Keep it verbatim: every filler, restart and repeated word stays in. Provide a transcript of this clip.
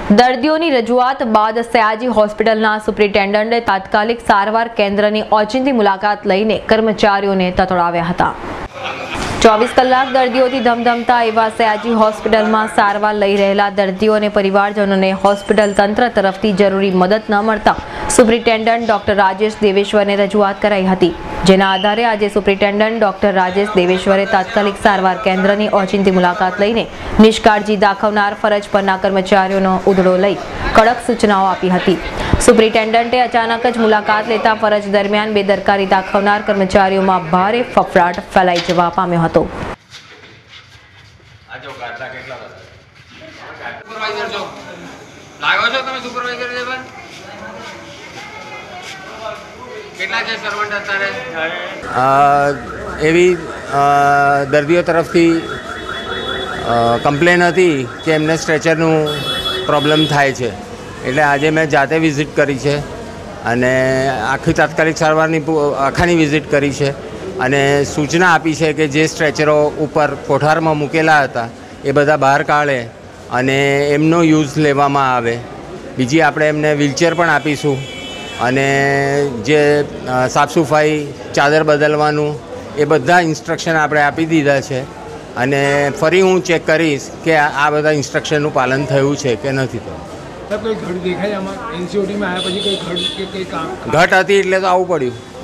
દર્દીઓની રજૂઆત બાદ સયાજી હોસ્પિટલના સુપ્રિન્ટેન્ડન્ટે તાત્કાલિક સારવાર કેન્દ્રની ઓચિંતી મુલાકાત લઈને કર્મચારીઓને તતડાવ્યા હતા। ચોવીસ કલાક દર્દીઓથી ધમધમતા એવા સયાજી હોસ્પિટલમાં સારવાર લઈ રહેલા દર્દીઓ અને પરિવારજનોને હોસ્પિટલ તંત્ર તરફથી જરૂરી મદદ ન મળતા સુપ્રિન્ટેન્ડન્ટ ડોક્ટર રાજેશ દેવેશ્વરને રજૂઆત કરાઈ હતી, જેના આધારે આજે સુપ્રિન્ટેન્ડન્ટ ડોક્ટર રાજેશ દેવેશ્વરે તાત્કાલિક સારવાર કેન્દ્રની ઓચિંતી મુલાકાત લઈને નિષ્કાળજી દાખવનાર ફરજ પરના કર્મચારીઓનો ઉધડો લઈ કડક સૂચનાઓ આપી હતી। સુપ્રિન્ટેન્ડન્ટે અચાનક જ મુલાકાત લેતા ફરજ દરમિયાન બેદરકારી દાખવનાર કર્મચારીઓમાં ભારે ફફડાટ ફેલાઈ જવા પામ્યો હતો। એવી દર્દીઓ તરફથી કમ્પ્લેન હતી કે એમને સ્ટ્રેચરનું પ્રોબ્લેમ થાય છે, એટલે આજે મેં જાતે વિઝિટ કરી છે અને આખી તાત્કાલિક સારવારની આખાની વિઝિટ કરી છે અને સૂચના આપી છે કે જે સ્ટ્રેચરો ઉપર કોઠારમાં મૂકેલા હતા એ બધા બહાર કાઢે અને એમનો યુઝ લેવામાં આવે। બીજી આપણે એમને વ્હીલચેર પણ આપીશું અને જે સાફ સફાઈ ચાદર બદલવાનું એ બધા ઇન્સ્ટ્રક્શન આપણે આપી દીધા છે અને ફરી હું ચેક કરીશ કે આ બધા ઇન્સ્ટ્રક્શનનું પાલન થયું છે કે નથી થયું। કોઈ ઘટ દેખાય આમાં? એનસીઓટીમાં આવ્યા પછી કોઈ ઘટ કે કંઈ કામ ઘટ હતી એટલે તો આવવું પડ્યું।